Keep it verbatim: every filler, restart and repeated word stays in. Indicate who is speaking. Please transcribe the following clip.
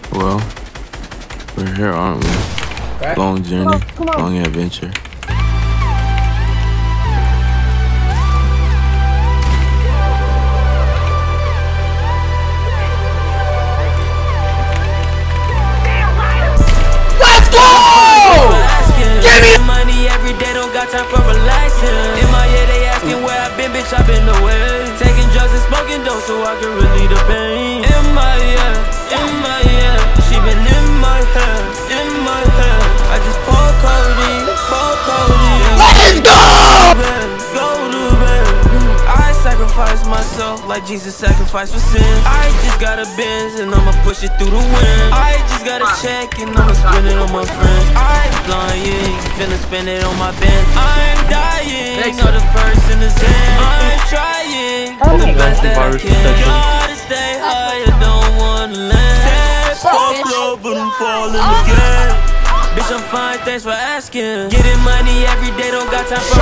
Speaker 1: Well, we're here, aren't we?
Speaker 2: Right?
Speaker 1: Long journey,
Speaker 2: come on, come on.
Speaker 1: long adventure.
Speaker 2: Let's go!
Speaker 3: Give me money every day, don't got time for relaxing. In my head, they asking where I've been, bitch, I've been away. Taking drugs and smoking dope so I can relieve the pain. In my head, in my head, she been in my head, in my head. I just pour codeine, pour codeine.
Speaker 2: Let's go!
Speaker 3: Go to bed. I sacrifice myself like Jesus sacrificed for sin. I just got a Benz and I'ma push it through the wind. I just got a check and I'ma spend it on my friends. I'm flying, finna spend it on my Benz. I'm dying, know the person is in. I'm trying, the best that I can. Gotta stay high, I don't wanna land. Fuck love, but I'm falling again. Bitch, I'm fine, thanks for asking. Getting money every day, don't got time for